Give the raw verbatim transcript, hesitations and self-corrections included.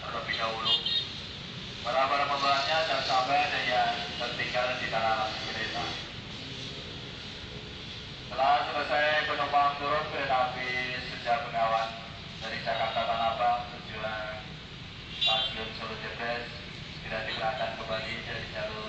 terlebih dahulu. Para-para pembalasnya dan sampai ada yang tertinggal di dalam kereta. Setelah selesai penumpang turun kereta api Suja Bengawan dari Jakarta Tanah Abang tujuan Stasiun Solo Jebres, segera diberangkatkan kembali dari jalur